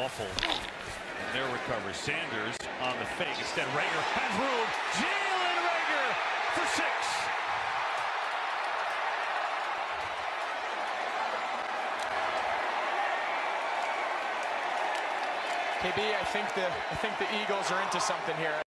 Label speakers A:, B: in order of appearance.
A: awful. And there recovers Sanders on the fake. Instead, Reagor has room. Jalen Reagor for 6.
B: KB, I think the Eagles are into something here.